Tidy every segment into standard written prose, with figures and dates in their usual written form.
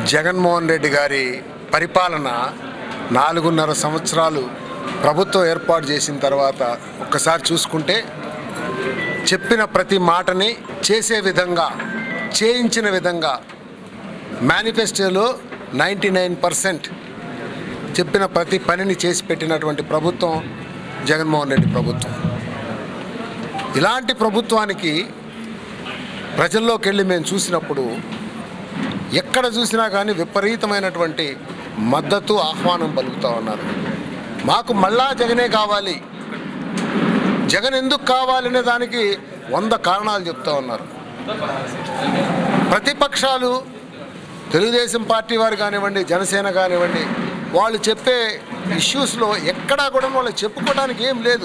జగన్మోహన్ రెడ్డి గారి పరిపాలన 4.5 సంవత్సరాలు ప్రభుత్వం ఏర్పాటు చేసిన తర్వాత ఒక్కసారి చూసుకుంటే చెప్పిన ప్రతి మాటని చేసే విధంగా చేయించిన విధంగా మేనిఫెస్టోలో 99% చెప్పిన ప్రతి పనిని చేసి పెట్టినటువంటి ప్రభుత్వం జగన్మోహన్ రెడ్డి ప్రభుత్వం. ఇలాంటి ప్రభుత్వానికి ప్రజల్లోకి వెళ్ళి మేము చూసినప్పుడు ఎక్కడ చూసినా కానీ విపరీతమైనటువంటి మద్దతు ఆహ్వానం పలుకుతూ ఉన్నారు. మాకు మళ్ళా జగనే కావాలి, జగన్ ఎందుకు కావాలనే దానికి 100 కారణాలు చెప్తూ ఉన్నారు. ప్రతిపక్షాలు తెలుగుదేశం పార్టీ వారు కానివ్వండి, జనసేన కానివ్వండి, వాళ్ళు చెప్పే ఇష్యూస్లో ఎక్కడా కూడా వాళ్ళు చెప్పుకోవడానికి ఏం లేదు.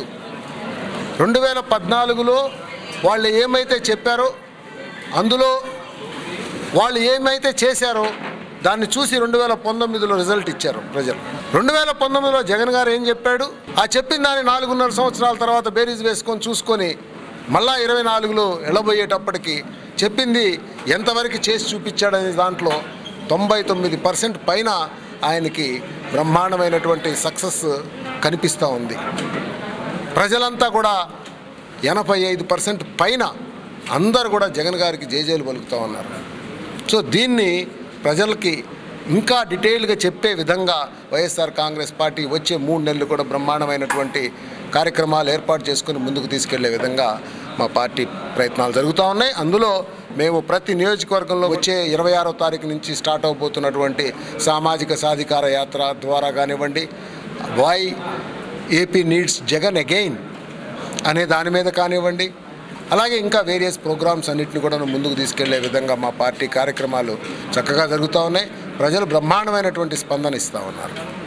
2014లో వాళ్ళు ఏమైతే చెప్పారో అందులో వాళ్ళు ఏమైతే చేశారో దాన్ని చూసి 2019లో రిజల్ట్ ఇచ్చారు ప్రజలు. 2019లో జగన్ గారు ఏం చెప్పాడు, ఆ చెప్పిన దాన్ని 4.5 సంవత్సరాల తర్వాత బేరీజ్ వేసుకొని చూసుకొని మళ్ళా 24లో వెళ్ళబోయేటప్పటికి చెప్పింది ఎంతవరకు చేసి చూపించాడనే దాంట్లో 99% పైన ఆయనకి బ్రహ్మాండమైనటువంటి సక్సెస్ కనిపిస్తూ ఉంది. ప్రజలంతా కూడా 85% పైన అందరు కూడా జగన్ గారికి జేజేలు పలుకుతూ ఉన్నారు. సో దీన్ని ప్రజలకి ఇంకా డీటెయిల్గా చెప్పే విధంగా వైఎస్ఆర్ కాంగ్రెస్ పార్టీ వచ్చే 3 నెలలు కూడా బ్రహ్మాండమైనటువంటి కార్యక్రమాలు ఏర్పాటు చేసుకుని ముందుకు తీసుకెళ్లే విధంగా మా పార్టీ ప్రయత్నాలు జరుగుతూ ఉన్నాయి. అందులో మేము ప్రతి నియోజకవర్గంలో వచ్చే 26వ తారీఖు నుంచి స్టార్ట్ అవబోతున్నటువంటి సామాజిక సాధికార యాత్ర ద్వారా కానివ్వండి, why AP needs Jagan again అనే దాని మీద కానివ్వండి, అలాగే ఇంకా వేరియస్ ప్రోగ్రామ్స్ అన్నింటిని కూడా ముందుకు తీసుకెళ్లే విధంగా మా పార్టీ కార్యక్రమాలు చక్కగా జరుగుతూ ఉన్నాయి. ప్రజలు బ్రహ్మాండమైనటువంటి స్పందన ఇస్తూ ఉన్నారు.